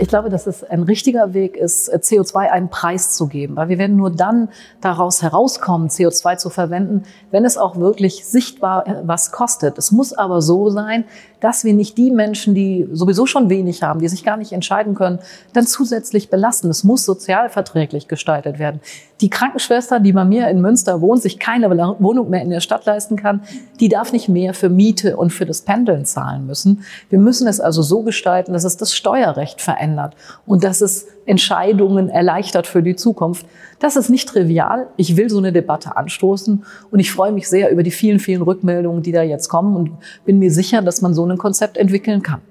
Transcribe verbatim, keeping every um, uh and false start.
Ich glaube, dass es ein richtiger Weg ist, C O zwei einen Preis zu geben, weil wir werden nur dann daraus herauskommen, C O zwei zu verwenden, wenn es auch wirklich sichtbar was kostet. Es muss aber so sein, dass wir nicht die Menschen, die sowieso schon wenig haben, die sich gar nicht entscheiden können, dann zusätzlich belasten. Es muss sozialverträglich gestaltet werden. Die Krankenschwester, die bei mir in Münster wohnt, sich keine Wohnung mehr in der Stadt leisten kann, die darf nicht mehr für Miete und für das Pendeln zahlen müssen. Wir müssen es also so gestalten, dass es das Steuerrecht verändert und dass es Entscheidungen erleichtert für die Zukunft. Das ist nicht trivial. Ich will so eine Debatte anstoßen und ich freue mich sehr über die vielen, vielen Rückmeldungen, die da jetzt kommen und bin mir sicher, dass man so ein Konzept entwickeln kann.